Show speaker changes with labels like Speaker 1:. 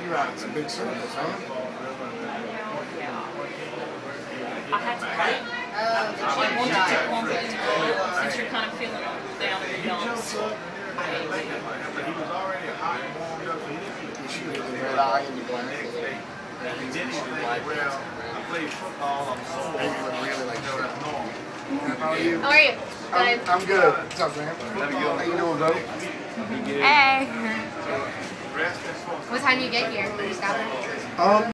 Speaker 1: Right, it's a big circus, huh?
Speaker 2: I had to wait. Like once you took one foot to go, since you're kind of feeling down in the dumps. I hate it.
Speaker 1: You should get the red eye and the black.
Speaker 3: I played football. I'm so
Speaker 1: Really like that.
Speaker 4: How are you? Good.
Speaker 1: I'm good. What's up, man? How you doing, bro?
Speaker 4: Hey. What time do you get here? You just got there?